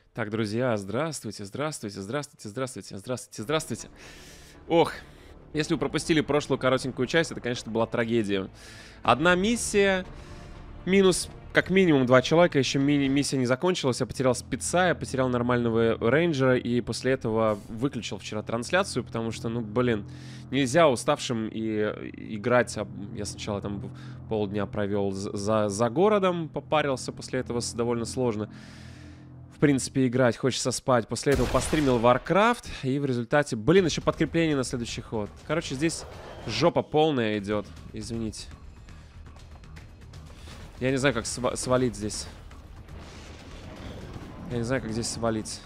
Так, друзья, здравствуйте, здравствуйте, здравствуйте, здравствуйте, здравствуйте, здравствуйте. Ох, если вы пропустили прошлую коротенькую часть, это, конечно, была трагедия. Одна миссия, минус как минимум 2 человека, еще миссия не закончилась, я потерял спеца, я потерял нормального рейнджера, и после этого выключил вчера трансляцию, потому что, ну, блин, нельзя уставшим и играть. Я сначала там полдня провел за городом, попарился, после этого довольно сложно. В принципе, играть, хочется спать. После этого постримил Warcraft, и в результате... Блин, еще подкрепление на следующий ход. Короче, здесь жопа полная идет. Извините. Я не знаю, как свалить здесь. Я не знаю, как здесь свалить.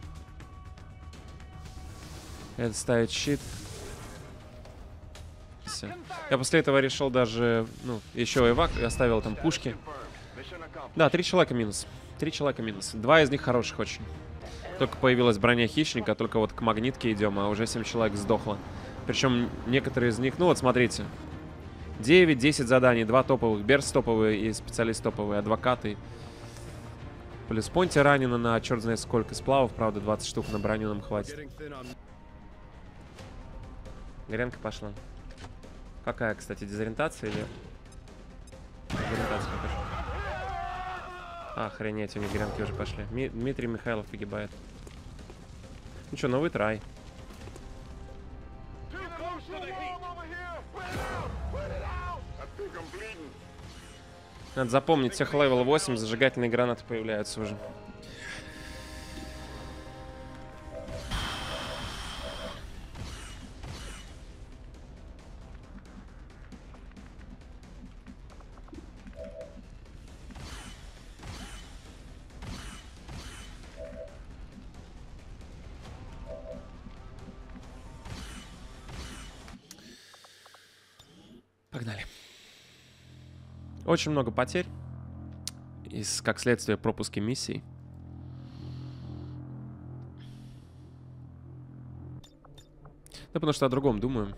Это ставит щит. Все. Я после этого решил даже... Ну, еще эвак. Я оставил там пушки. Да, 3 человека минус. 3 человека минус. 2 из них хороших очень. Только появилась броня хищника, только вот к магнитке идем, а уже 7 человек сдохло. Причем некоторые из них... Ну вот, смотрите. 9-10 заданий, 2 топовых. Берс топовый и специалист топовый. Адвокаты. Плюс Понти ранено на черт знает сколько сплавов. Правда, 20 штук на броню нам хватит. Горенка пошла. Какая, кстати, дезориентация или... Дезориентация покажу. Охренеть, у них грянки уже пошли. Дмитрий Михайлов погибает. Ну что, новый трай. Надо запомнить, всех левел 8 зажигательные гранаты появляются уже. Погнали. Очень много потерь. Как следствие, пропуски миссий. Да потому что о другом думаю.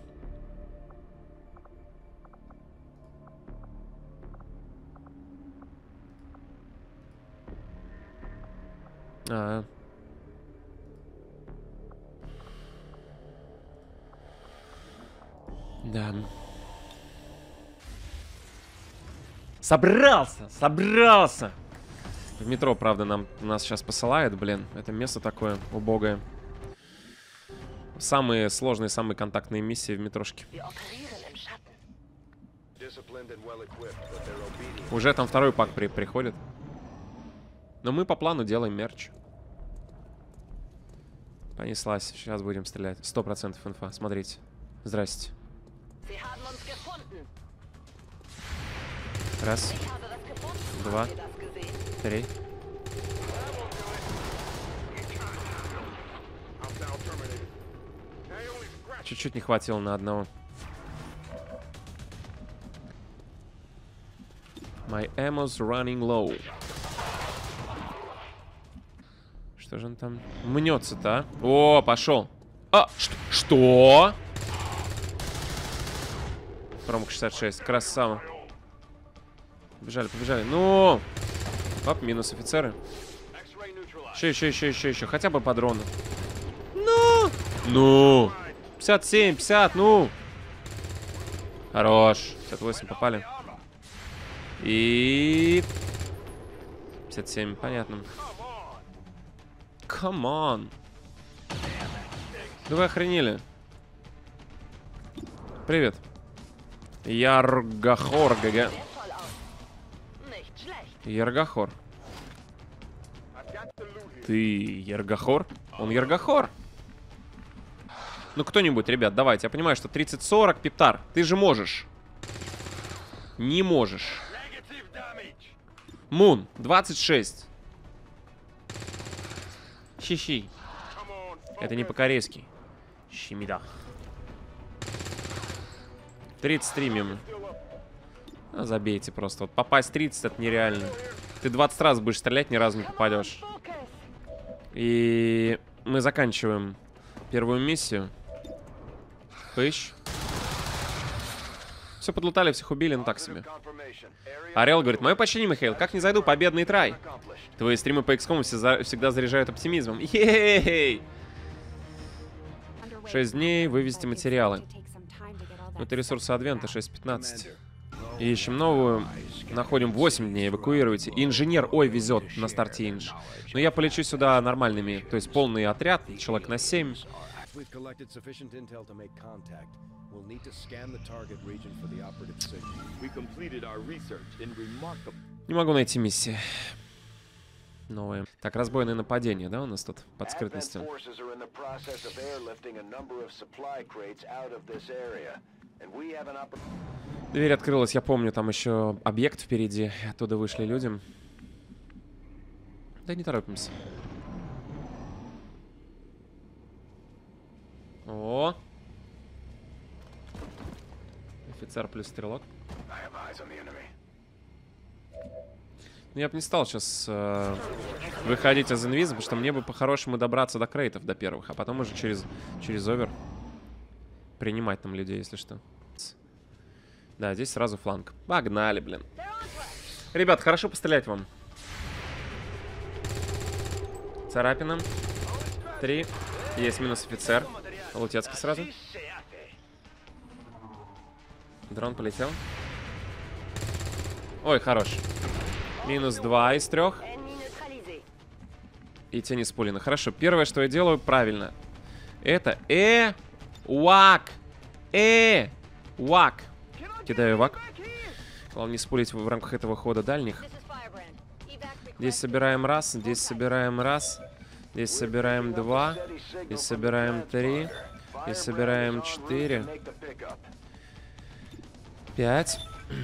Да. Собрался! В метро, правда, нас сейчас посылают, блин. Это место такое убогое. Самые сложные, самые контактные миссии в метрошке. Уже там второй пак приходит. Но мы по плану делаем мерч. Понеслась. Сейчас будем стрелять. 100% инфа. Смотрите. Здрасте. Раз. 2. 3. Чуть-чуть не хватило на одного. My ammo's running low. Что же он там мнется-то, а? О, пошел. Что? Промок 66. Красава. Побежали. Ну! Оп, минус офицеры. Еще. Хотя бы по дрону. Ну! 57, 50, ну! Хорош. 58 попали. И... 57, понятно. Come on. Да вы охренели. Привет. Яргахор, ГГ. Яргахор. Ты Яргахор? Он Яргахор. Ну, кто-нибудь, ребят, давайте. Я понимаю, что 30-40, Пептар. Ты же можешь. Не можешь. Мун, 26. Щи-щи. Это не по-корейски. Щимида. 33 мимо. Забейте просто. Вот попасть 30 это нереально. Ты 20 раз будешь стрелять, ни разу не попадешь. И мы заканчиваем первую миссию. Пыщ. Все подлутали, всех убили, ну так себе. Орел говорит, мое почтение, Михаил, как не зайду, победный трай. Твои стримы по XCOM всегда заряжают оптимизмом. Ей! 6 дней, вывести материалы. Это ресурсы Адвента, 6:15. Ищем новую. Находим 8 дней, эвакуируйте. Инженер, ой, везет на старте инж. Но я полечу сюда нормальными. То есть полный отряд, человек на 7. Не могу найти миссии. Новые. Так, разбойное нападение, да, у нас тут под скрытностью. Дверь открылась, я помню, там еще объект впереди. Оттуда вышли люди. Да не торопимся. О! Офицер плюс стрелок. Я бы не стал сейчас выходить из инвиза, потому что мне бы по-хорошему добраться до крейтов, до первых, а потом уже через овер принимать там людей, если что. Да, здесь сразу фланг. Погнали, блин. Ребят, хорошо пострелять вам. Царапина. 3. Есть минус офицер. Лутецкий сразу. Дрон полетел. Ой, хорош. Минус 2 из 3. И тени спулины. Хорошо, первое, что я делаю, правильно. Это вак. Вак. Кидаю вак. Главное не спулить в рамках этого хода дальних. Здесь собираем раз, здесь собираем раз. Здесь собираем 2. Здесь собираем 3. Здесь собираем 4. 5.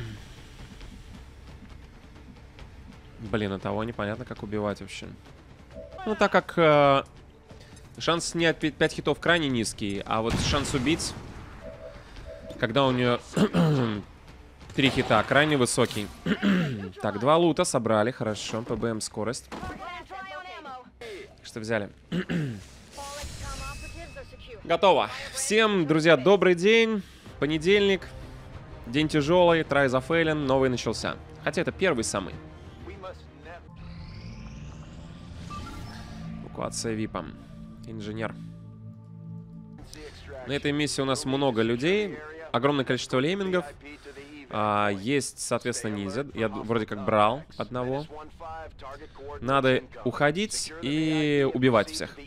Блин, а того непонятно, как убивать вообще. Ну, так как шанс снять 5 хитов крайне низкий, а вот шанс убить, когда у нее 3 хита, крайне высокий. Так, 2 лута собрали, хорошо, ПБМ скорость. Что взяли? Готово. Всем, друзья, добрый день. Понедельник. День тяжелый, трай зафейлен, новый начался. Хотя это первый самый. Эвакуация ВИПа. Инженер. На этой миссии у нас много людей. Огромное количество леймингов. Есть, соответственно, ниндзя. Я вроде как брал одного. Надо уходить и убивать всех.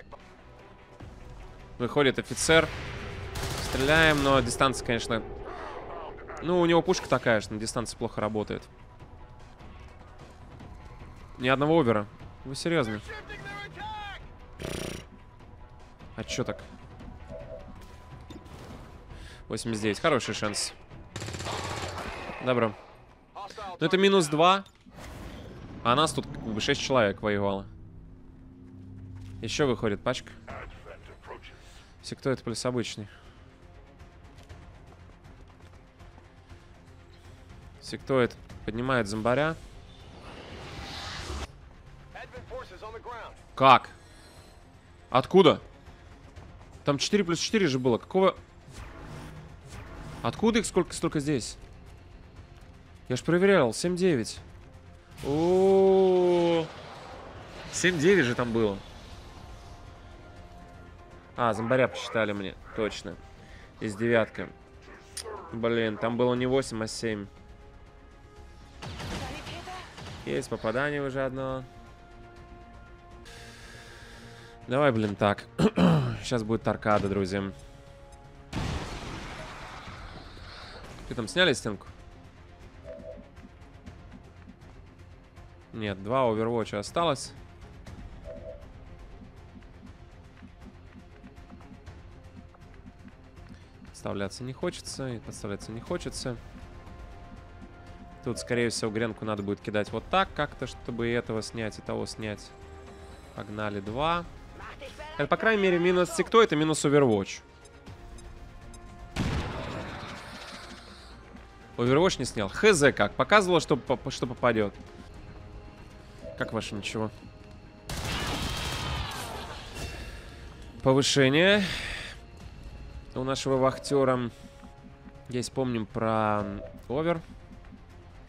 Выходит офицер. Стреляем, но дистанция, конечно... Ну, у него пушка такая, что на дистанции плохо работает. Ни одного овера. Вы серьезно? А чё так? 89. Хороший шанс. Добро. Ну, это минус 2. А нас тут как бы 6 человек воевало. Еще выходит пачка. Сектоид плюс обычный. Сектоид поднимает зомбаря. Как? Откуда? Там 4 плюс 4 же было. Какого... Откуда их столько здесь? Я ж проверял. 7-9. О-о-о. 7-9 же там было. А, зомбаря посчитали мне. Точно. Из девятка. Блин, там было не 8, а 7. Есть попадание уже одно. Давай, блин, так. Сейчас будет аркада, друзья. Ты там сняли стенку? Нет, 2 овервотча осталось. Подставляться не хочется. И подставляться не хочется. Тут, скорее всего, гренку надо будет кидать вот так как-то, чтобы и этого снять, и того снять. Погнали 2. Это, по крайней мере, минус сектоид, это минус Overwatch. Overwatch не снял. Хз как. Показывало, что попадет. Как ваше ничего? Повышение. У нашего вахтера. Есть, помним про овер.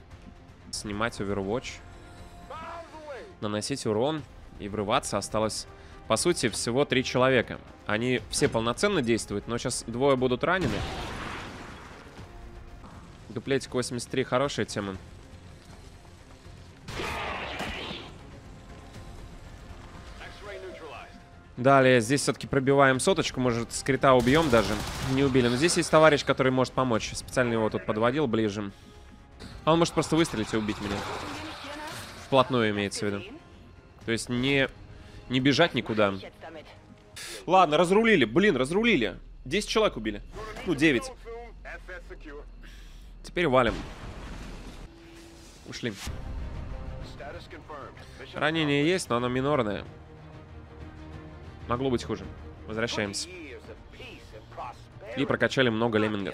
снимать Overwatch, наносить урон и врываться. Осталось, по сути, всего 3 человека. Они все полноценно действуют, но сейчас 2 будут ранены. Дуплетик 83, хорошая тема. Далее, здесь все-таки пробиваем соточку. Может, скрита убьем даже. Не убили. Но здесь есть товарищ, который может помочь. Специально его тут подводил ближе. А он может просто выстрелить и убить меня. Вплотную имеется в виду. То есть не бежать никуда. Ладно, разрулили. Блин, разрулили. 10 человек убили. Ну, 9. Теперь валим. Ушли. Ранение есть, но оно минорное. Могло быть хуже. Возвращаемся. И прокачали много леммингов.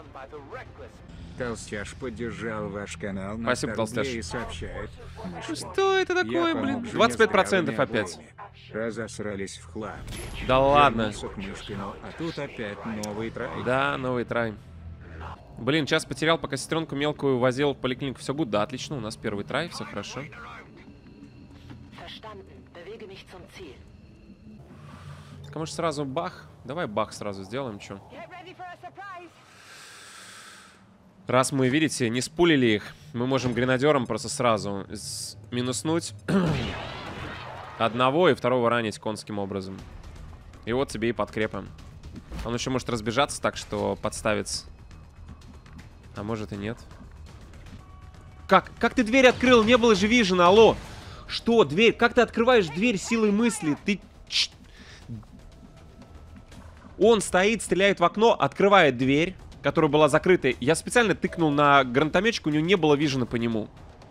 Толстяш поддержал ваш канал на Спасибо, Толстяш. и сообщает. Что это такое, блин? 25% опять. Разосрались в хлам. Да ладно. Вернулся к Мышкину, а тут опять новый трай. Да, новый трай. Блин, час потерял, пока сестренку мелкую возил в поликлинику. Все гуд, да, отлично. У нас первый трай, все хорошо. Так, а может сразу бах? Давай бах сразу сделаем, что? Раз мы, видите, не спулили их, мы можем гренадером просто сразу минуснуть одного и второго ранить конским образом. И вот тебе и подкрепа. Он еще может разбежаться так, что подставится. А может и нет. Как ты дверь открыл? Не было же вижена, алло. Что, дверь? Как ты открываешь дверь силой мысли? Ты... Он стоит, стреляет в окно, открывает дверь, которая была закрыта. Я специально тыкнул на гранатометчик, у него не было вижена по нему.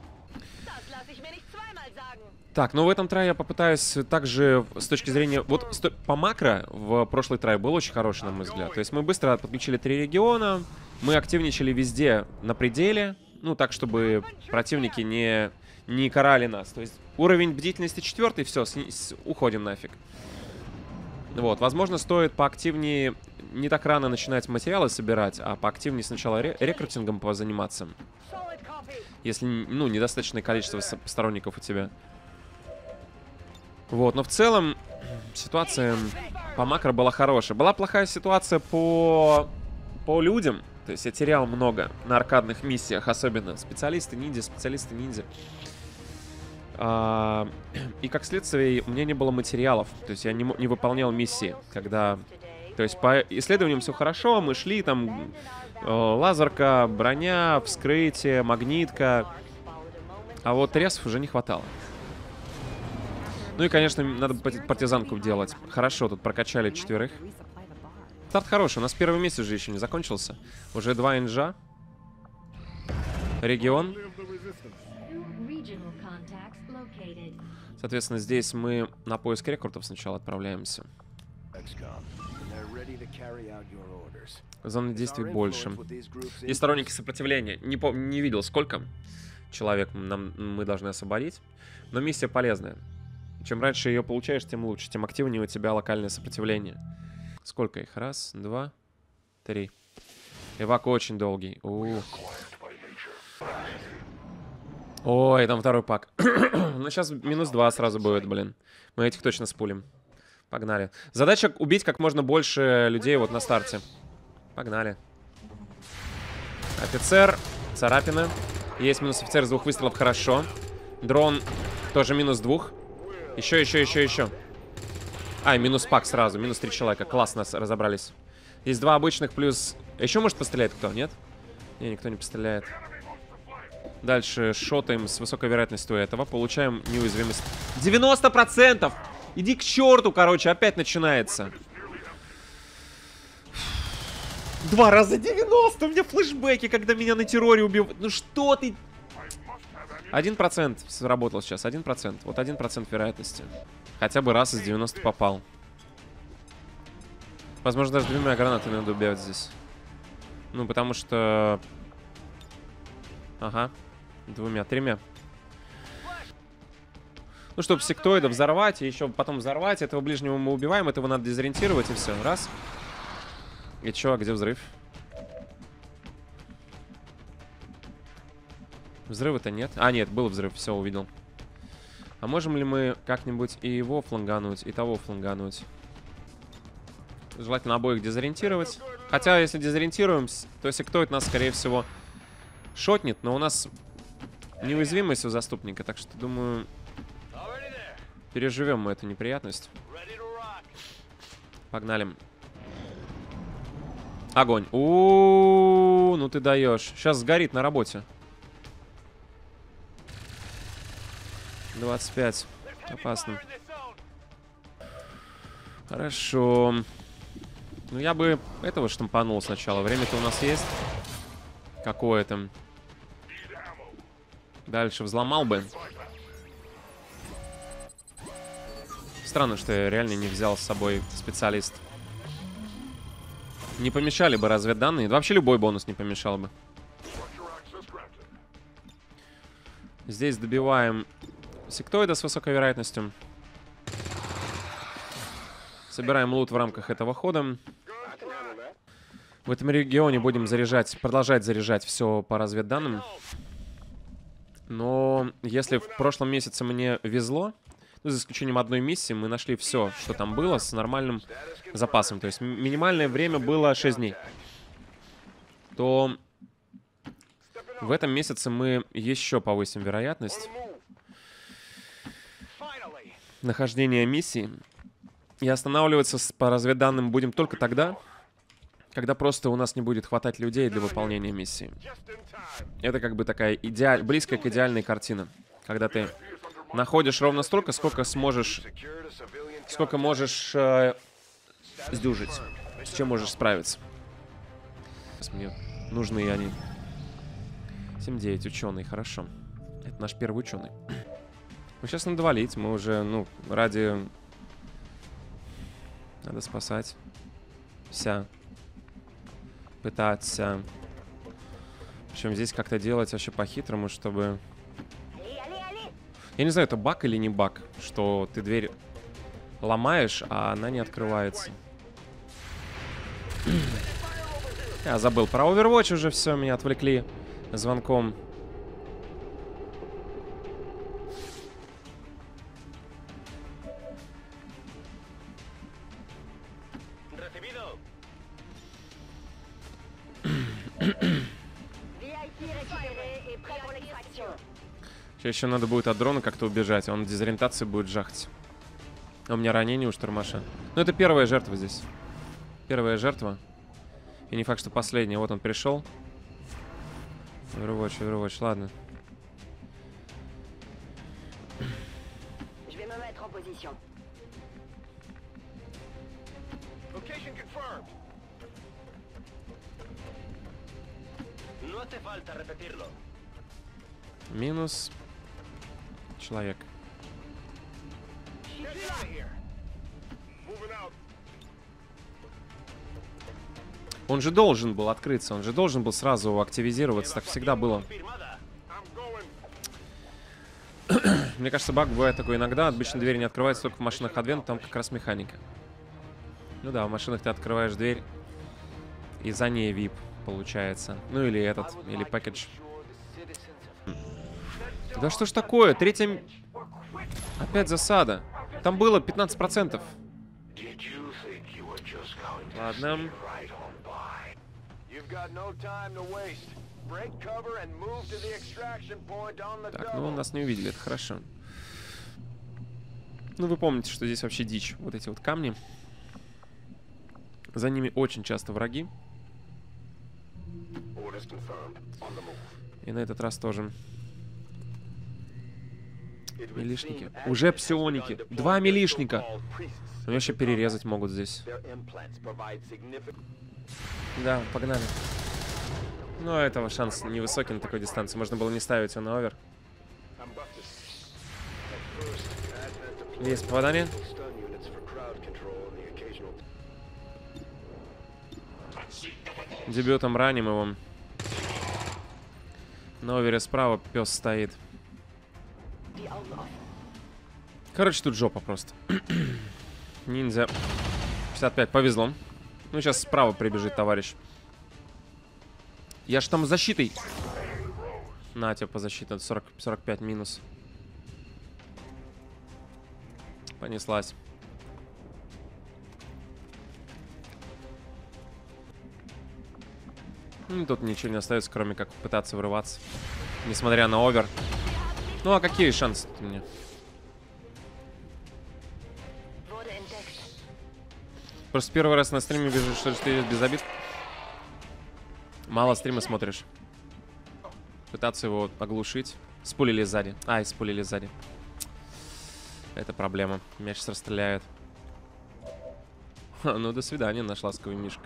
Так, ну в этом трае я попытаюсь также с точки зрения... Вот по макро в прошлый трай был очень хороший, на мой взгляд. То есть мы быстро подключили 3 региона, мы активничали везде на пределе, ну так, чтобы противники не карали нас. То есть уровень бдительности 4, все, уходим нафиг. Вот, возможно, стоит поактивнее, не так рано начинать материалы собирать, а поактивнее сначала рекрутингом позаниматься. Если, ну, недостаточное количество сторонников у тебя. Вот, но в целом ситуация по макро была хорошая. Была плохая ситуация по людям. То есть я терял много на аркадных миссиях, особенно специалисты-ниндзя. И как следствие у меня не было материалов. То есть я не выполнял миссии, когда... То есть по исследованиям все хорошо, мы шли, там лазерка, броня, вскрытие, магнитка. А вот ресов уже не хватало. Ну и, конечно, надо партизанку делать. Хорошо, тут прокачали 4. Старт хороший, у нас первый месяц же еще не закончился. Уже 2 инжа. Регион. Соответственно, здесь мы на поиск рекрутов сначала отправляемся. Зоны действий больше. И сторонники сопротивления. Не видел, сколько человек мы должны освободить. Но миссия полезная. Чем раньше ее получаешь, тем лучше. Тем активнее у тебя локальное сопротивление. Сколько их? 1, 2, 3. Эвак очень долгий. Ой, там второй пак. Ну, сейчас -2 сразу будет, блин. Мы этих точно спулим. Погнали. Задача убить как можно больше людей вот на старте. Погнали. Офицер. Царапина. Есть минус офицер с 2 выстрелов. Хорошо. Дрон тоже -2. Еще. А, и минус пак сразу. -3 человека. Классно разобрались. Есть 2 обычных плюс... Еще может пострелять кто, нет? Не, никто не постреляет. Дальше шотаем с высокой вероятностью этого. Получаем неуязвимость. 90%! Иди к черту, короче, опять начинается. 2 раза 90! У меня флешбеки, когда меня на терроре убивают. Ну что ты... 1% сработал сейчас, 1%. Вот 1% вероятности. Хотя бы раз из 90 попал. Возможно, даже 2 гранатами надо убивать здесь. Ну, потому что... Ага. 2, 3. Ну, чтобы сектоида взорвать, и еще потом взорвать. Этого ближнего мы убиваем, этого надо дезориентировать, и все. Раз. И чё, а где взрыв? Взрыва-то нет. А, нет, был взрыв, все, увидел. А можем ли мы как-нибудь и его флангануть, и того флангануть? Желательно обоих дезориентировать. Хотя, если дезориентируем, то сектоид нас, скорее всего, шотнет. Но у нас неуязвимость у заступника, так что, думаю, переживем мы эту неприятность. Погнали. Огонь. У-у-у, ну ты даешь. Сейчас сгорит на работе. 25. Опасно. Хорошо. Ну, я бы этого штампанул сначала. Время-то у нас есть какое-то. Дальше взломал бы. Странно, что я реально не взял с собой специалист. Не помешали бы разведданные. Да вообще любой бонус не помешал бы. Здесь добиваем сектоида с высокой вероятностью. Собираем лут в рамках этого хода. В этом регионе будем заряжать, продолжать заряжать все по разведданным. Но если в прошлом месяце мне везло, ну, за исключением одной миссии, мы нашли все, что там было, с нормальным запасом. То есть минимальное время было 6 дней. То в этом месяце мы еще повысим вероятность нахождения миссии. И останавливаться по разведданным будем только тогда, когда просто у нас не будет хватать людей для выполнения миссии. Это как бы такая близкая к идеальной картине. Когда ты находишь ровно столько, сколько сможешь... Сколько можешь сдюжить. С чем можешь справиться. Сейчас мне нужны они. 7-9, ученый, хорошо. Это наш первый ученый. Ну, сейчас надо валить. Мы уже, ну, ради... Надо спасать. Пытаться. Причем здесь как-то делать вообще по-хитрому, чтобы... Я не знаю, это баг или не баг, что ты дверь ломаешь, а она не открывается. Я забыл про Overwatch уже, все, меня отвлекли звонком. Сейчас еще надо будет от дрона как-то убежать, он в дезориентации будет жахать. А у меня ранение у штурмаша. Ну, это первая жертва здесь. Первая жертва. И не факт, что последняя. Вот он пришел. Overwatch, ладно. Минус человек. Он же должен был открыться, он же должен был сразу активизироваться, так всегда было. Мне кажется, баг бывает такой иногда. Обычно двери не открываются только в машинах Advent, там как раз механика. Ну да, в машинах ты открываешь дверь, и за ней VIP получается. Ну или этот, или пакетж. Да что ж такое? Третья... Опять засада. Там было 15%. Ладно. Так, ну нас не увидели, это хорошо. Ну вы помните, что здесь вообще дичь. Вот эти вот камни. За ними очень часто враги. И на этот раз тоже. Милишники. Уже псионики. 2 милишника. Они вообще перерезать могут здесь. Да, погнали. Но этого шанс невысокий на такой дистанции. Можно было не ставить его на овер. Есть попадание. Дебютом раним его. На овере справа пес стоит. Короче, тут жопа просто. Ниндзя. 55, повезло. Ну, сейчас справа прибежит товарищ. Я ж там с защитой. На тебе по защите. 45 минус. Понеслась. Ну, тут ничего не остается, кроме как пытаться врываться. Несмотря на овер. Ну, а какие шансы у меня? Просто первый раз на стриме вижу, что ты без обид. Мало стрима смотришь. Пытаться его оглушить. Спулили сзади. Ай, спулили сзади. Это проблема. Меня сейчас расстреляют. Ха, ну, до свидания, наш ласковый мишка.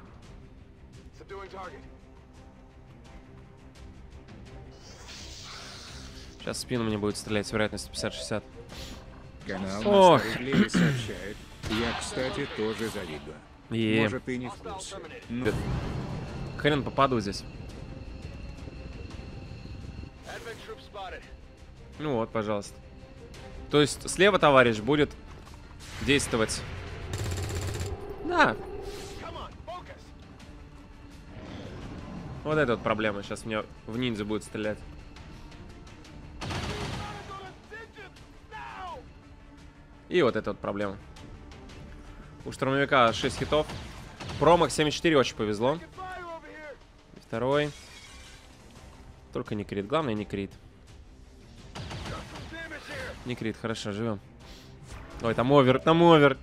Сейчас в спину мне будет стрелять с вероятностью 50-60. Канал Ох. на рублей сообщает. Я, кстати, тоже завидую. Может, ты не в курсе. Ну, Хрен попаду здесь. Ну вот, пожалуйста. То есть слева товарищ будет действовать. Да. Вот это вот проблема. Сейчас мне в ниндзя будет стрелять. И вот это вот проблема. У штурмовика 6 хитов. Промах 74, очень повезло. Второй. Только не крит. Главное, не крит. Не крит, хорошо, живем. Ой, там овер, там овер.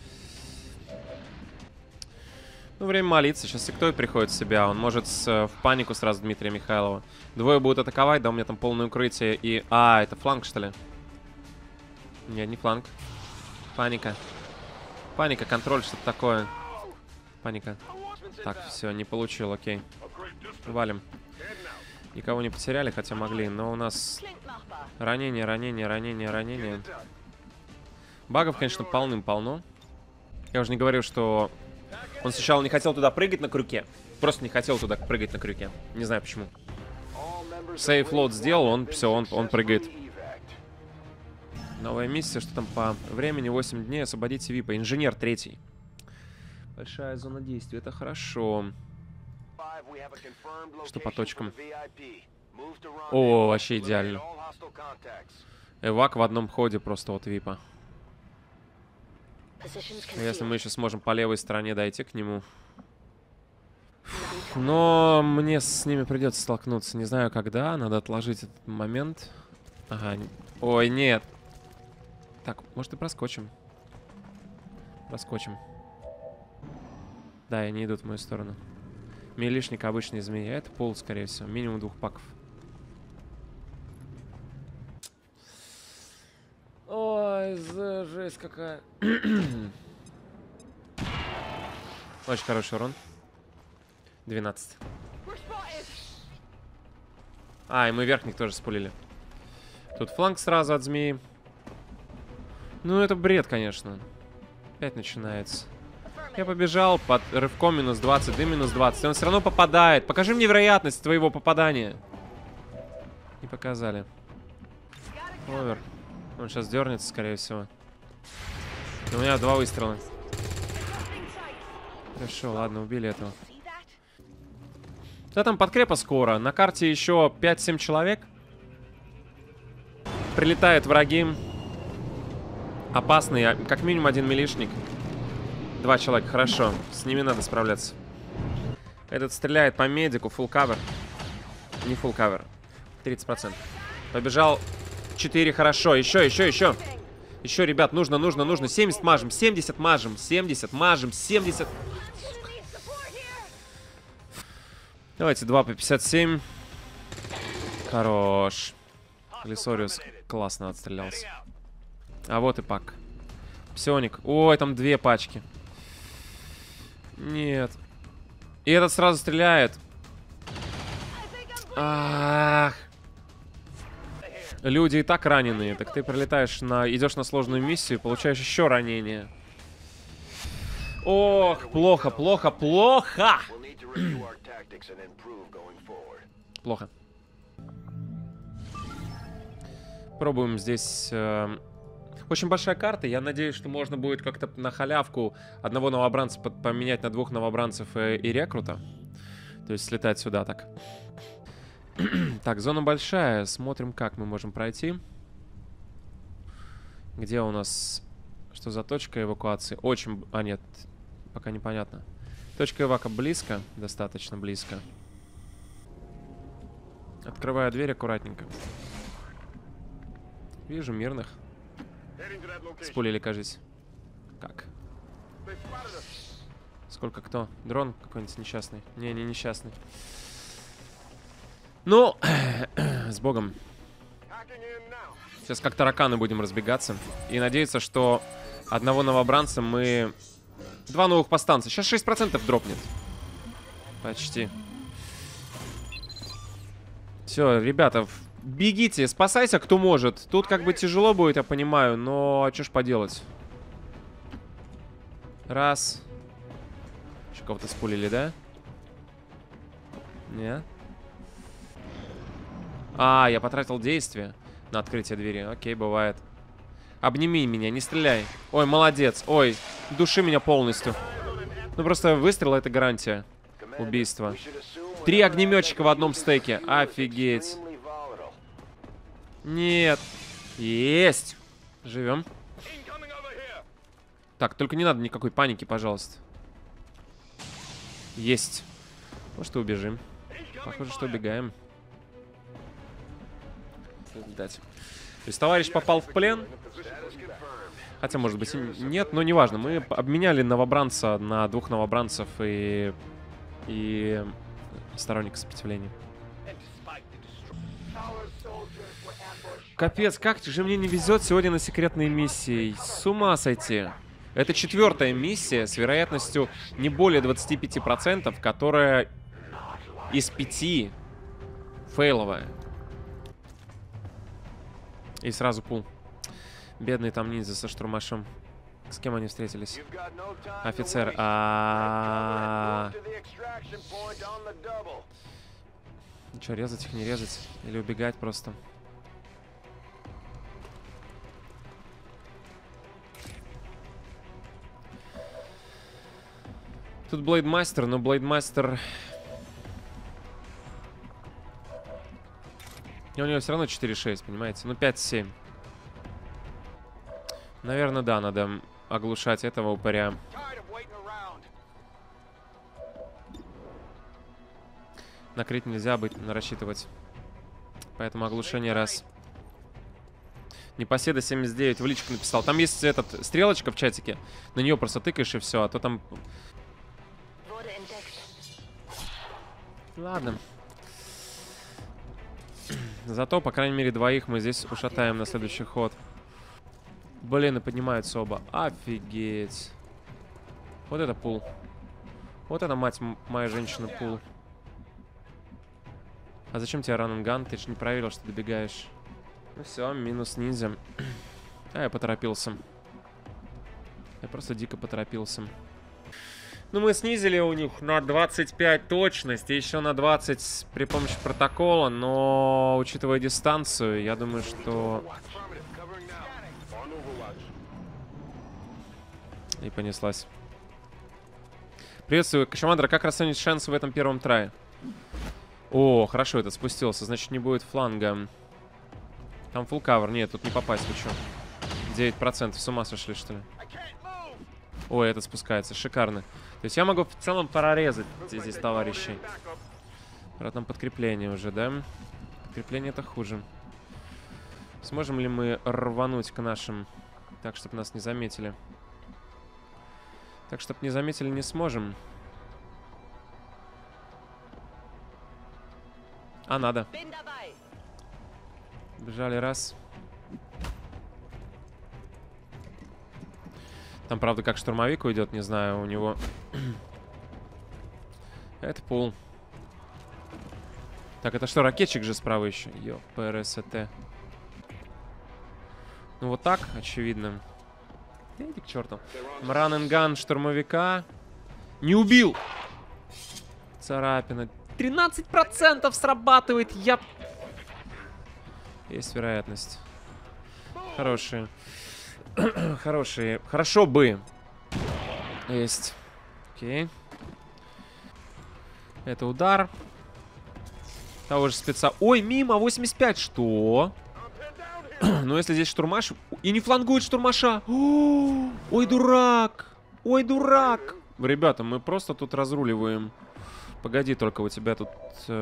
Ну, время молиться. Сейчас и кто приходит в себя. Он может в панику сразу Дмитрия Михайлова. Двое будут атаковать, да, у меня там полное укрытие. И... А, это фланг, что ли? Нет, не фланг. Паника. Паника, контроль, что-то такое. Паника. Так, все, не получил, окей. Валим. Никого не потеряли, хотя могли, но у нас ранение, ранение, ранение, ранение. Багов, конечно, полным-полно. Я уже не говорю, что он сначала не хотел туда прыгать на крюке. Просто не хотел туда прыгать на крюке. Не знаю почему. Сейф лот сделал, он все, он прыгает. Новая миссия, что там по времени? 8 дней, освободите випа. Инженер 3. Большая зона действия, это хорошо. Что по точкам? О, вообще идеально. Эвак в одном ходе просто от випа. Если мы еще сможем по левой стороне дойти к нему. Но мне с ними придется столкнуться. Не знаю когда, надо отложить этот момент. Ага. Ой, нет. Так, может и проскочим. Проскочим. Да, они идут в мою сторону. Милишник обычный змея. Это пол, скорее всего. Минимум 2 паков. Ой, жесть какая. Очень хороший урон. 12. А, и мы верхних тоже спулили. Тут фланг сразу от змеи. Ну, это бред, конечно. Опять начинается. Я побежал под рывком минус 20, да минус 20. Он все равно попадает. Покажи мне вероятность твоего попадания. Не показали. Овер. Он сейчас дернется, скорее всего. Но у меня 2 выстрела. Хорошо, ладно, убили этого. Да там подкрепа скоро. На карте еще 5-7 человек. Прилетают враги. Опасные. Как минимум 1 милишник. 2 человека, хорошо. С ними надо справляться. Этот стреляет по медику. Фулл кавер. Не фулл кавер. 30%. Побежал. 4, хорошо. Еще. Еще, ребят, нужно. 70 мажем. 70 мажем. 70 мажем. 70. Давайте 2 по 57. Хорош. Лисориус классно отстрелялся. А вот и пак. Псионик. Ой, там 2 пачки. Нет. И этот сразу стреляет. Ах. Люди и так раненые. Так ты прилетаешь идешь на сложную миссию и получаешь еще ранение. Ох, плохо. Плохо. Пробуем здесь... Очень большая карта. Я надеюсь, что можно будет как-то на халявку одного новобранца поменять на 2 новобранцев и рекрута. То есть слетать сюда так. Так, зона большая. Смотрим, как мы можем пройти. Где у нас... Что за точка эвакуации? Очень... А, нет. Пока непонятно. Точка эвака близко. Достаточно близко. Открываю дверь аккуратненько. Вижу мирных. Спулили, кажись. Как? Сколько кто? Дрон какой-нибудь несчастный? Не несчастный. Ну, с богом. Сейчас как тараканы будем разбегаться. И надеяться, что одного новобранца мы... 2 новых повстанца. Сейчас 6% дропнет. Почти. Все, ребята, бегите, спасайся, кто может. Тут как бы тяжело будет, я понимаю, но что ж поделать. Раз. Еще кого-то спулили, да? Нет. А, я потратил действие на открытие двери. Окей, бывает. Обними меня, не стреляй. Ой, молодец. Ой, души меня полностью. Ну, просто выстрел — это гарантия убийства. 3 огнеметчика в одном стеке. Офигеть. Нет. Есть. Живем. Так, только не надо никакой паники, пожалуйста. Есть. Может, и убежим. Похоже, что убегаем. То есть товарищ попал в плен. Хотя, может быть, и нет, но неважно. Мы обменяли новобранца на 2 новобранцев и сторонника сопротивления. Капец, как же мне не везет сегодня на секретные миссии. С ума сойти. Это 4-я миссия с вероятностью не более 25%, которая из 5 фейловая. И сразу пул. Бедный там ниндзя со штурмашем. С кем они встретились? Офицер. Что, резать их, не резать? Или убегать просто? Тут Блейдмастер, но Блейдмастер... У него все равно 4-6, понимаете? Ну, 5-7. Наверное, да, надо оглушать этого упыря. Накрыть нельзя быть, рассчитывать. Поэтому оглушение раз. Непоседа 79 в личку написал. Там есть этот стрелочка в чатике. На нее просто тыкаешь и все. А то там... Ладно. Зато, по крайней мере, 2 мы здесь ушатаем на следующий ход. Блин, и поднимаются оба. Офигеть. Вот это пул. Вот это, мать моя женщина, пул. А зачем тебе раненган? Ты же не проверил, что добегаешь. Ну все, минус ниндзя. А я поторопился. Я просто дико поторопился. Ну, мы снизили у них на 25 точность и еще на 20 при помощи протокола, но, учитывая дистанцию, я думаю, что... И понеслась. Приветствую, Кашамандра. Как расценить шансы в этом первом трае? О, хорошо, этот спустился. Значит, не будет фланга. Там full cover. Нет, тут не попасть. Вы что? 9%. С ума сошли, что ли? Ой, этот спускается. Шикарно. То есть я могу в целом прорезать здесь товарищей. Правда, там подкрепление уже, да? Подкрепление — это хуже. Сможем ли мы рвануть к нашим? Так, чтобы нас не заметили. Так, чтобы не заметили, не сможем. А, надо. Бежали раз. Там, правда, как штурмовик уйдет, не знаю, у него... Это пул. Так, это что, ракетчик же справа еще? Ё, ПРСТ. Ну вот так, очевидно. Иди к черту. Раненган штурмовика. Не убил! Царапина. 13% срабатывает, я... Есть вероятность. Хорошие. Хорошие. Хорошо бы. Есть. Окей. Это удар. Того же спеца. Ой, мимо, 85. Что? Ну, если здесь штурмаш... И не флангует штурмаша. Ой, дурак. Ой, дурак. Ребята, мы просто тут разруливаем. Погоди, только у тебя тут...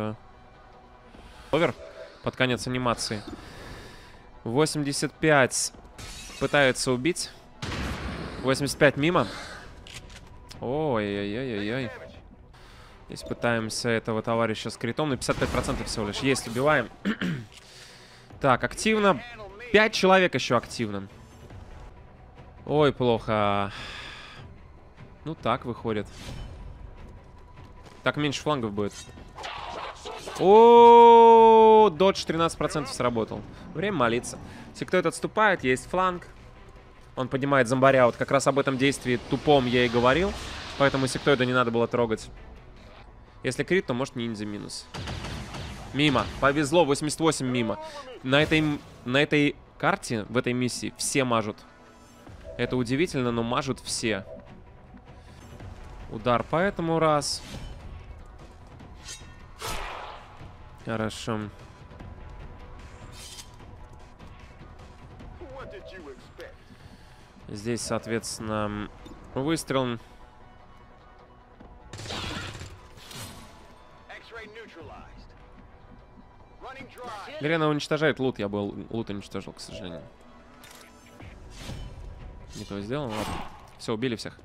Овер под конец анимации. 85 пытается убить. 85 мимо. Ой-ой-ой-ой-ой. Здесь пытаемся этого товарища с критом. На 55% всего лишь. Есть, убиваем. Так, активно. 5 человек еще активно. Ой, плохо. Ну так выходит. Так меньше флангов будет. О, додж 13% сработал. Время молиться. Если кто-то отступает, есть фланг. Он поднимает зомбаря. Вот как раз об этом действии тупом я и говорил. Поэтому сектоида не надо было трогать. Если крит, то может ниндзя минус. Мимо. Повезло. 88 мимо. На этой карте, в этой миссии, все мажут. Это удивительно, но мажут все. Удар поэтому раз. Хорошо. Здесь, соответственно, выстрел. Грена уничтожает лут. Я был лут уничтожил, к сожалению. Не то сделал, ладно. Все, убили всех.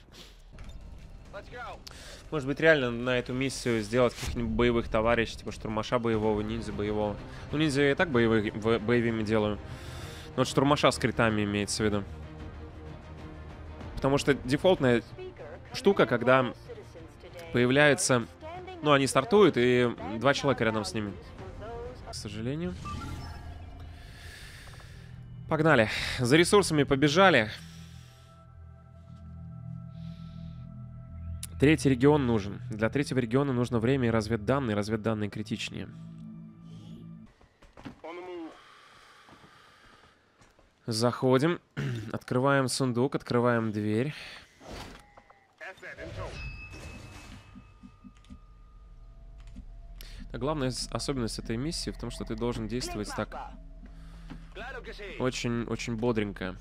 Может быть, реально на эту миссию сделать каких-нибудь боевых товарищей, типа штурмаша боевого, ниндзя боевого. Ну, ниндзя я и так боевыми делаю. Но вот штурмаша с критами имеется в виду. Потому что дефолтная штука, когда появляется... Ну, они стартуют, и 2 человека рядом с ними. К сожалению. Погнали. За ресурсами побежали. 3-й регион нужен. Для 3-го региона нужно время и разведданные. Разведданные критичнее. Заходим. Открываем сундук, открываем дверь. Главная особенность этой миссии в том, что ты должен действовать так очень бодренько.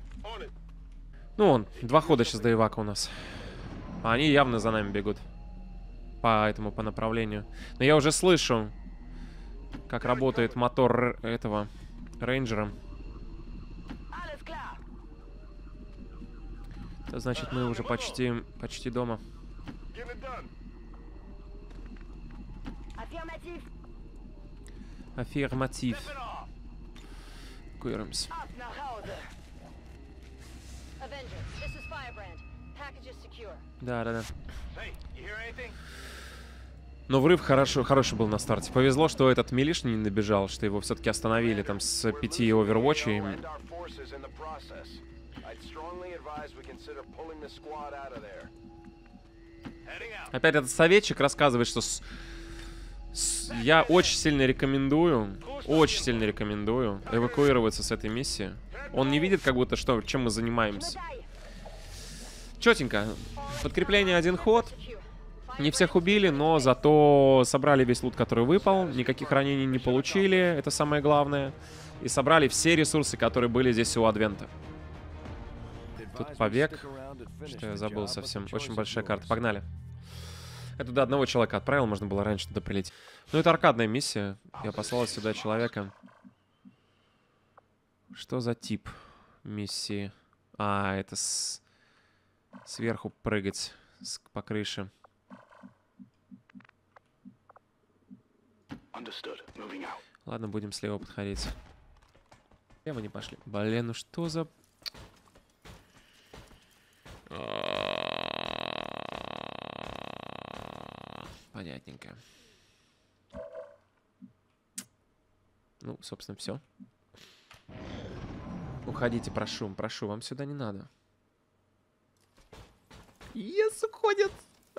Ну, 2 хода сейчас до ивака у нас. А они явно за нами бегут. По направлению. Но я уже слышу, как работает мотор этого рейнджера. Это значит, мы уже почти дома. Аффирматив. Эвакуируемся. Да. Но врыв хороший был на старте. Повезло, что этот милишный не набежал, что его все-таки остановили там с 5 овервотчей. Опять этот советчик рассказывает, что я очень сильно рекомендую эвакуироваться с этой миссии. Он не видит, как будто, чем мы занимаемся. Четенько. Подкрепление 1 ход. Не всех убили, но зато собрали весь лут, который выпал. Никаких ранений не получили, это самое главное. И собрали все ресурсы, которые были здесь у Адвента. Тут побег. Что я забыл совсем. Очень большая карта. Погнали. Это до 1 человека отправил, можно было раньше туда прилететь. Ну, это аркадная миссия. Я послал сюда человека. Что за тип миссии? А, это сверху прыгать по крыше. Ладно, будем слева подходить. Слева не пошли. Блин, ну что за... Понятненько. Ну, собственно, все. Уходите, прошу, вам сюда не надо. Уходят.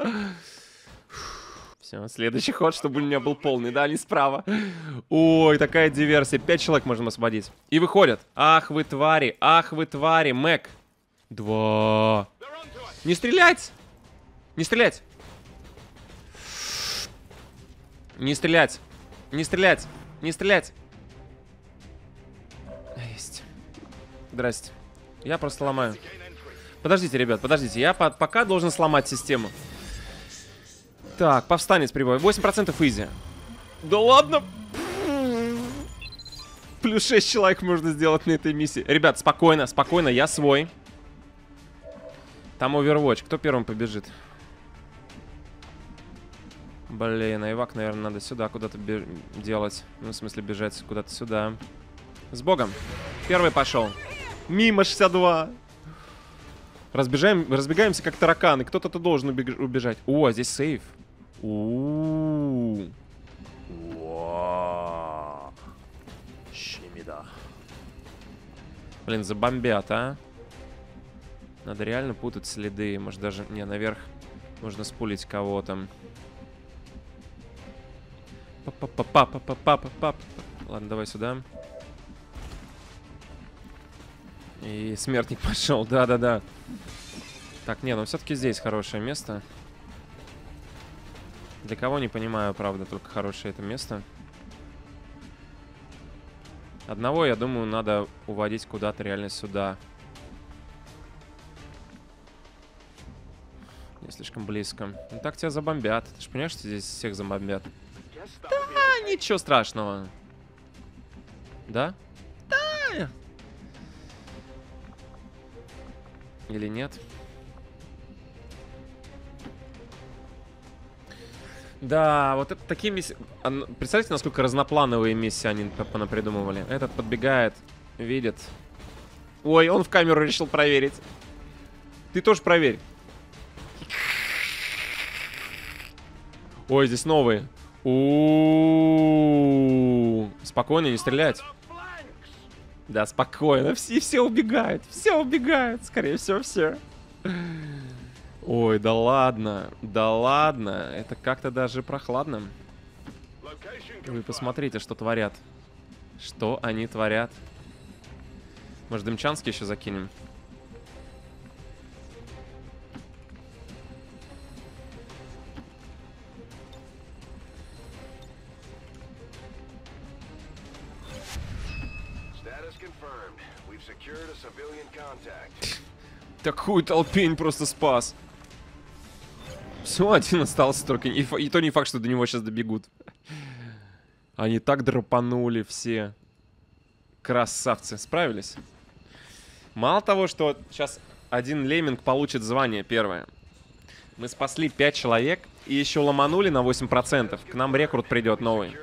Все, следующий ход, чтобы у меня был полный, да, не справа. Ой, такая диверсия. 5 человек можем освободить. И выходят. Ах вы твари, Мэг. 2. Не стрелять! Не стрелять! Не стрелять! Не стрелять! Не стрелять! Есть. Здрасте. Я просто ломаю. Подождите, ребят, подождите. Я пока должен сломать систему. Так, повстанец прибой. 8% изи. Да ладно! Плюс 6 человек можно сделать на этой миссии. Ребят, спокойно, спокойно, я свой. Там Overwatch. Кто первым побежит? Блин, айвак, наверное, надо сюда куда-то делать. Ну, в смысле, бежать куда-то сюда. С богом. Первый пошел. Мимо 62. Разбегаемся как тараканы. Кто-то должен убежать. О, здесь сейф. Щемида. Блин, забомбят, а? Надо реально путать следы. Может даже... Не, наверх можно спулить кого-то. Ладно, давай сюда. И смертник пошел. Да-да-да. Так, не, ну все-таки здесь хорошее место. Для кого, не понимаю, правда, только хорошее это место. Одного, я думаю, надо уводить куда-то реально сюда. Не слишком близко. Ну так тебя забомбят. Ты же понимаешь, что здесь всех забомбят? Да, ничего страшного. Да? Да. Или нет? Да, вот это такие миссии... Представьте, насколько разноплановые миссии они понапридумывали. Этот подбегает, видит. Ой, он в камеру решил проверить. Ты тоже проверь. Ой, здесь новые. Спокойно, не стрелять. Да, спокойно. Все убегают. Все убегают. Скорее всего, все. Ой, да ладно. Да ладно. Это как-то даже прохладно. Вы посмотрите, что творят. Что они творят. Может, дымчанский еще закинем? Такую толпень просто спас. Все, один остался только. И то не факт, что до него сейчас добегут. Они так драпанули все. Красавцы. Справились. Мало того, что сейчас один лемминг получит звание первое. Мы спасли 5 человек и еще ломанули на 8%. К нам рекрут придет новый.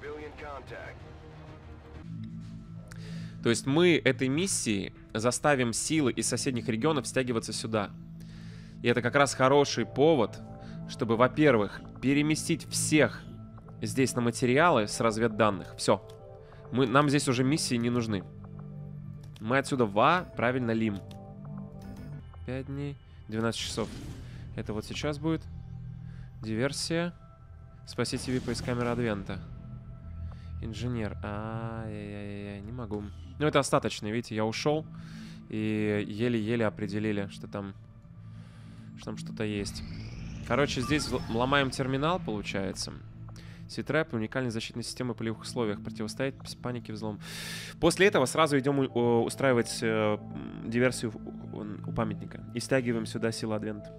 То есть мы этой миссией заставим силы из соседних регионов стягиваться сюда. И это как раз хороший повод, чтобы, во-первых, переместить всех здесь на материалы с разведданных. Все. Нам здесь уже миссии не нужны. Мы отсюда правильно лим. 5 дней, 12 часов. Это вот сейчас будет. Диверсия. Спасите VIP из камеры Адвента. Инженер. Ай-яй-яй, не могу. Ну, это остаточный, видите, я ушел. И еле-еле определили, что там что-то есть. Короче, здесь ломаем терминал, получается. Ситрэп, уникальной защитной системы в полевых условиях. Противостоять панике, взлом. После этого сразу идем устраивать диверсию у памятника. И стягиваем сюда силу Адвента.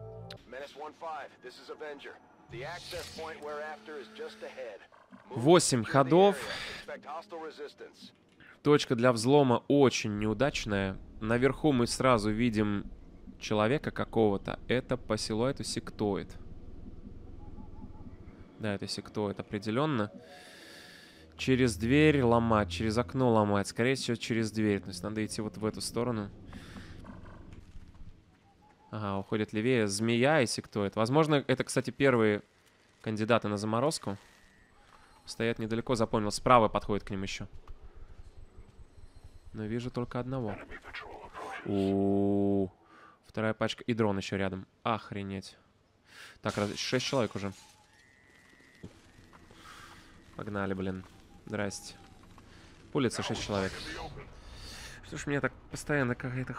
8 ходов. Точка для взлома очень неудачная. Наверху мы сразу видим человека какого-то. Это по силуэту сектоид. Да, это сектоид определенно. Через дверь ломать, через окно ломать. Скорее всего, через дверь. То есть надо идти вот в эту сторону. Ага, уходит левее. Змея и сектоид. Возможно, это, кстати, первые кандидаты на заморозку. Стоят недалеко, запомнил. Справа подходит к ним еще. Но вижу только одного. Вторая пачка. И дрон еще рядом. Охренеть. Так, 6 человек уже. Погнали, блин. Здрасте. Улица 6 человек. Что ж мне так постоянно какая-то...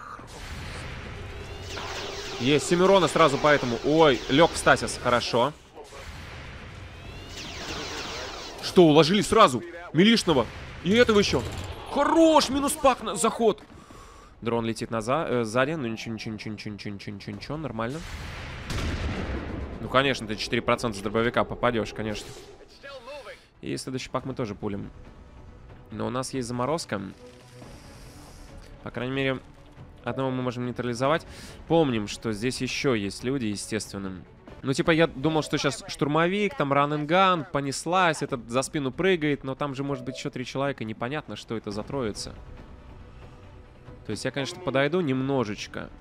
Есть, Семирона сразу поэтому. Ой, лег в стасис. Хорошо. Что, уложили сразу? Милишного. И этого еще. Хорош, минус пак на заход. Дрон летит сзади. Ну ничего, нормально. Ну, конечно, ты 4% с дробовика попадешь, конечно. И следующий пак мы тоже пулим. Но у нас есть заморозка. По крайней мере, одного мы можем нейтрализовать. Помним, что здесь еще есть люди, естественно. Ну, типа, я думал, что сейчас штурмовик, там run-and-gun, понеслась, этот за спину прыгает, но там же может быть еще 3 человека, непонятно, что это за троица. То есть я, конечно, подойду немножечко.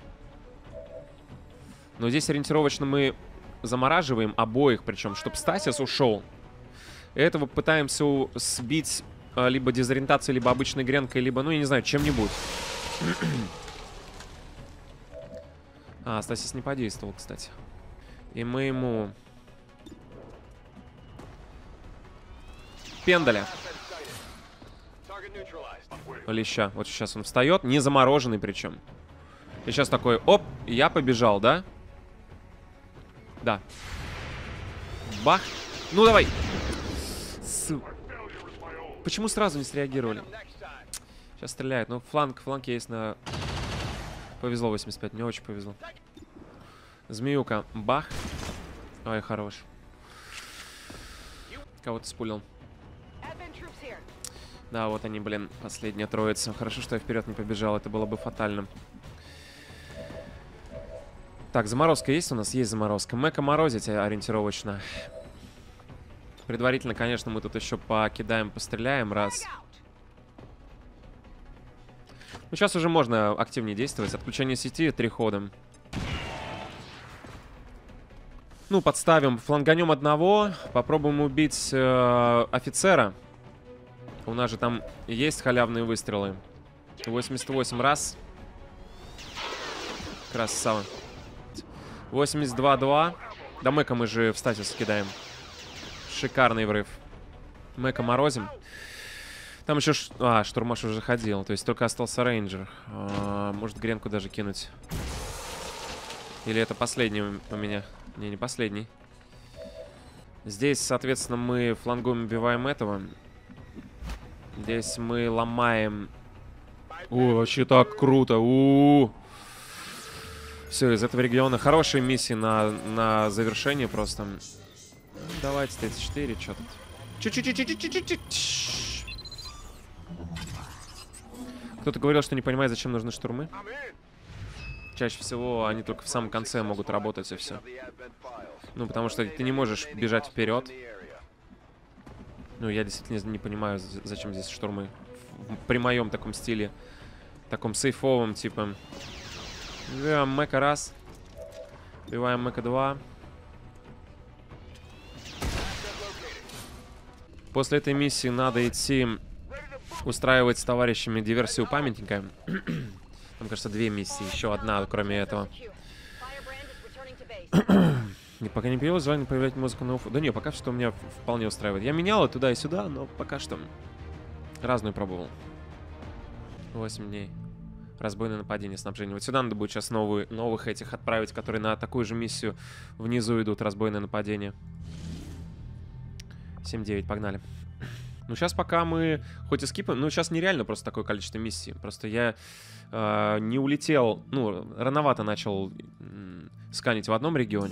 Но здесь ориентировочно мы замораживаем обоих, причем, чтобы Стасис ушел. Этого пытаемся сбить либо дезориентацией, либо обычной гренкой, либо, ну, я не знаю, чем-нибудь. А, Стасис не подействовал, кстати. И мы ему... Пендаля. Леща. Вот сейчас он встает, не замороженный причем. И сейчас такой, оп, я побежал, да? Да. Бах. Ну, давай. Почему сразу не среагировали? Сейчас стреляет. Ну, фланг есть на... Повезло 85, мне очень повезло. Змеюка. Бах. Ой, хорош. Кого-то спулил. Да, вот они, блин, последняя троица. Хорошо, что я вперед не побежал. Это было бы фатально. Так, заморозка есть у нас? Есть заморозка. Мэка морозить ориентировочно. Предварительно, конечно, мы тут еще покидаем, постреляем. Раз. Ну, сейчас уже можно активнее действовать. Отключение сети 3 хода. Ну, подставим. Фланганем одного. Попробуем убить офицера. У нас же там есть халявные выстрелы. 88 раз. Красава. 82-2. Да Мэка мы же в статис кидаем. Шикарный врыв. Мэка морозим. Там еще... штурмаш уже ходил. То есть только остался рейнджер. Может гренку даже кинуть. Или это последний у меня? Не последний. Здесь, соответственно, мы флангом убиваем этого. Здесь мы ломаем... вообще так круто. Все, из этого региона хорошие миссии на завершение просто. Давайте, 34, что тут? Кто-то говорил, что не понимает, зачем нужны штурмы. Чаще всего они только в самом конце могут работать, и все. Ну, потому что ты не можешь бежать вперед. Ну, я действительно не понимаю, зачем здесь штурмы. При моем таком стиле. Таком сейфовом, типа. Убиваем Мэка раз. Убиваем Мэка 2. После этой миссии надо идти устраивать с товарищами диверсию памятника. Там, кажется, 2 миссии. Еще одна, кроме этого. Пока не появилось желание появлять музыку на уфу. Да не, пока что меня вполне устраивает. Я менял и туда, и сюда, но пока что разную пробовал. 8 дней. Разбойное нападение, снабжение. Вот сюда надо будет сейчас новых этих отправить, которые на такую же миссию внизу идут. Разбойное нападение. 7-9, погнали. Ну, сейчас пока мы хоть и скипаем, ну, сейчас нереально просто такое количество миссий. Просто я не улетел, ну, рановато начал сканить в одном регионе.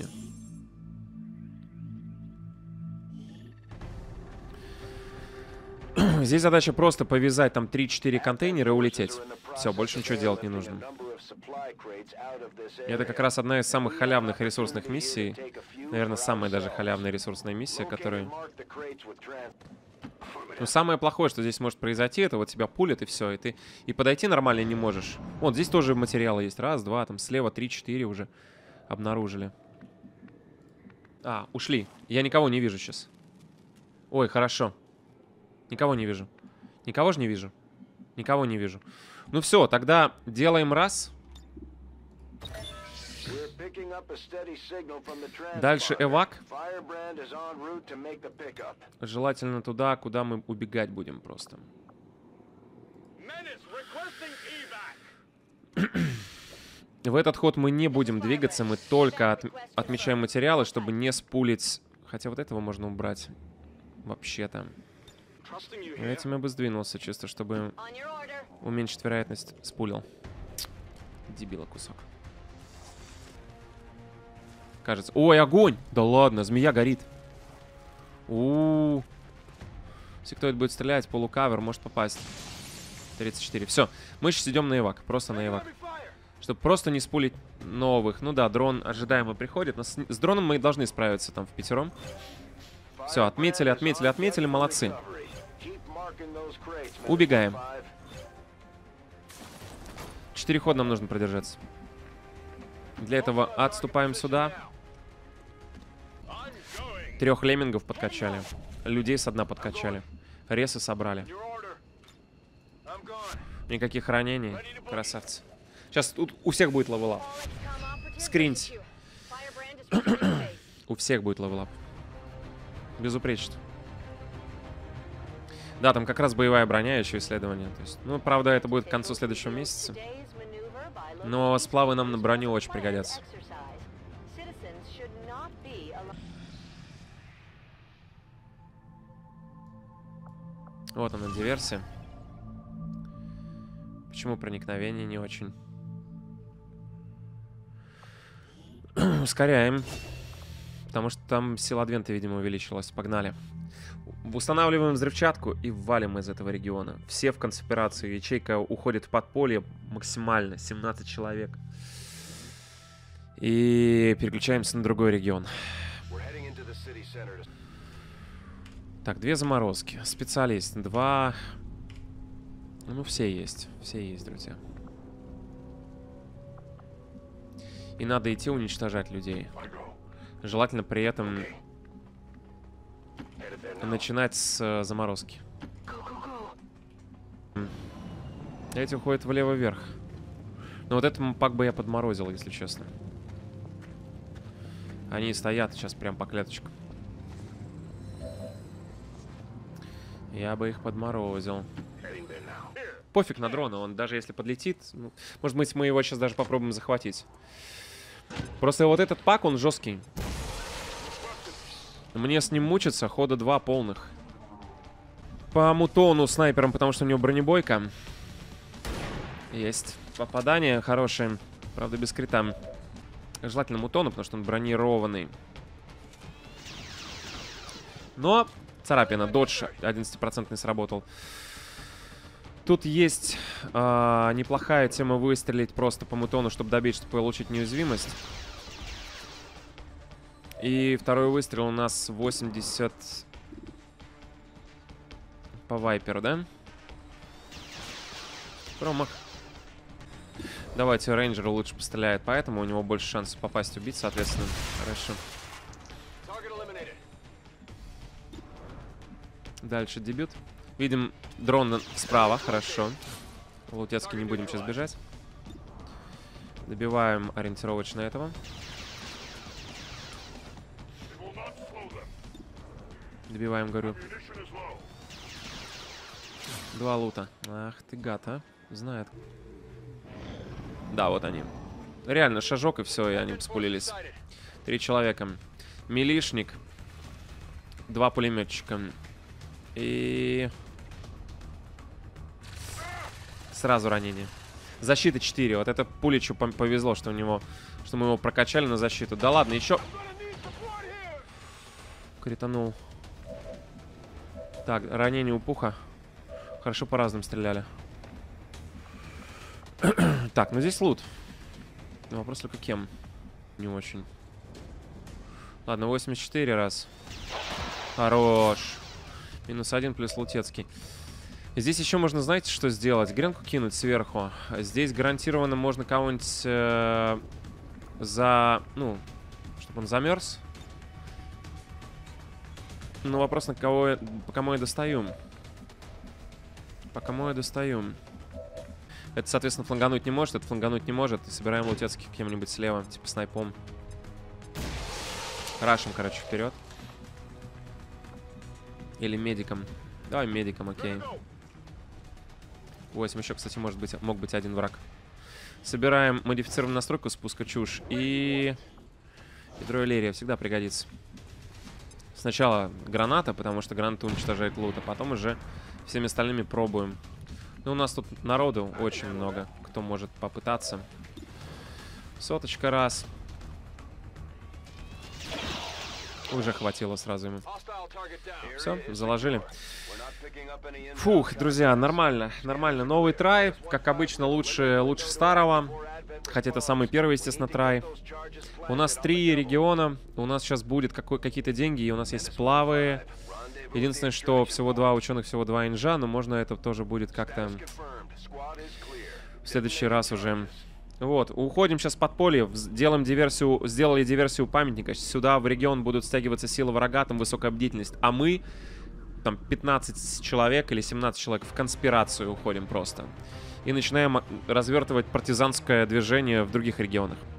Здесь задача просто повязать там 3-4 контейнера и улететь. Все, больше ничего делать не нужно. Это как раз одна из самых халявных ресурсных миссий. Наверное, самая даже халявная ресурсная миссия, которая... Ну, самое плохое, что здесь может произойти, это вот тебя пулят и все, и ты и подойти нормально не можешь. Вот здесь тоже материалы есть. Раз, два, там слева 3-4 уже обнаружили. Ушли. Я никого не вижу сейчас. Ой, хорошо. Никого не вижу. Никого же не вижу. Никого не вижу. Ну все, тогда делаем раз. Дальше эвак. Желательно туда, куда мы убегать будем просто. В этот ход мы не будем двигаться, мы только отмечаем материалы, чтобы не спулить. Хотя вот этого можно убрать. Вообще-то. Этим я бы сдвинулся, чисто чтобы уменьшить вероятность. Спулил. Дебила кусок. Кажется. Ой, огонь! Да ладно, змея горит. Если кто-то будет стрелять, полукавер может попасть. 34. Все, мы сейчас идем на эвак. Просто на эвак. Чтобы просто не спулить новых. Ну да, дрон ожидаемо приходит. Но с дроном мы должны справиться там впятером. Все, отметили, отметили, отметили. Молодцы. Убегаем. 4 хода нам нужно продержаться. Для этого отступаем сюда. 3 леммингов подкачали. Людей со дна подкачали. Ресы собрали. Никаких ранений. Красавцы. Сейчас тут у всех будет левелап. Скриньте. У всех будет левелап. Безупречно. Да, там как раз боевая броня, еще исследование. То есть, ну, правда, это будет к концу следующего месяца. Но сплавы нам на броню очень пригодятся. Вот она, диверсия. Почему проникновение не очень? Ускоряем. Потому что там сила Адвента, видимо, увеличилась. Погнали. Устанавливаем взрывчатку и валим из этого региона. Все в конспирации. Ячейка уходит в подполье максимально. 17 человек. И переключаемся на другой регион. Так, 2 заморозки. Специалист. 2... Ну, все есть. Все есть, друзья. И надо идти уничтожать людей. Желательно при этом начинать с заморозки. Эти уходят влево-вверх. Но вот этот пак бы я подморозил, если честно. Они стоят сейчас прям по клеточкам. Я бы их подморозил. Пофиг на дрона, он даже если подлетит... Ну, может быть, мы его сейчас даже попробуем захватить. Просто вот этот пак, он жесткий. Мне с ним мучиться, хода 2 полных. По мутону снайпером, потому что у него бронебойка. Есть попадание хорошее. Правда, без крита. Желательно мутону, потому что он бронированный. Но царапина, додж 11% сработал. Тут есть неплохая тема выстрелить просто по мутону, чтобы добить, чтобы получить неуязвимость. И второй выстрел у нас 80 по вайперу, да? Промах. Давайте рейнджеру лучше постреляет, поэтому у него больше шансов попасть, убить, соответственно. Хорошо. Дальше дебют. Видим дрон справа, хорошо. Лутецкий не будем сейчас бежать. Добиваем ориентировочно этого. Добиваем, говорю. 2 лута. Ах ты гад, а. Знает. Да, вот они. Реально, шажок и все, и они спулились. 3 человека. Милишник. 2 пулеметчика. И... Сразу ранение. Защита 4. Вот это Пуличу повезло, что у него... Что мы его прокачали на защиту. Да ладно, еще... Кританул. Так, ранение у Пуха. Хорошо по разным стреляли. Так, ну здесь лут. Вопрос только кем. Не очень. Ладно, 84 раз. Хорош. -1 плюс Лутецкий. Здесь еще можно, знаете, что сделать? Гренку кинуть сверху. Здесь гарантированно можно кого-нибудь ну, чтобы он замерз. Но вопрос, на кого по кому я достаю. По кому я достаю. Это, соответственно, флангануть не может, это флангануть не может. И собираем Лутецкий кем-нибудь слева, типа снайпом. Рашим, короче, вперед. Или медиком. Давай медиком, окей. 8 еще, кстати, мог быть 1 враг. Собираем модифицированную настройку спуска чушь. И ядро Элерия всегда пригодится. Сначала граната, потому что граната уничтожает лут, а потом уже всеми остальными пробуем. Ну, у нас тут народу очень много, кто может попытаться. Соточка раз. Уже хватило сразу ему. Все, заложили. Фух, друзья, нормально, нормально. Новый трай, как обычно, лучше старого. Хотя это самый первый, естественно, трай. У нас 3 региона. У нас сейчас будет какие-то деньги, и у нас есть сплавы. Единственное, что всего 2 ученых, всего 2 инжа, но можно это тоже будет как-то в следующий раз уже. Вот, уходим сейчас в подполье, сделали диверсию памятника. Сюда в регион будут стягиваться силы врага, там высокая бдительность. А мы, там 15 человек или 17 человек, в конспирацию уходим просто. И начинаем развертывать партизанское движение в других регионах.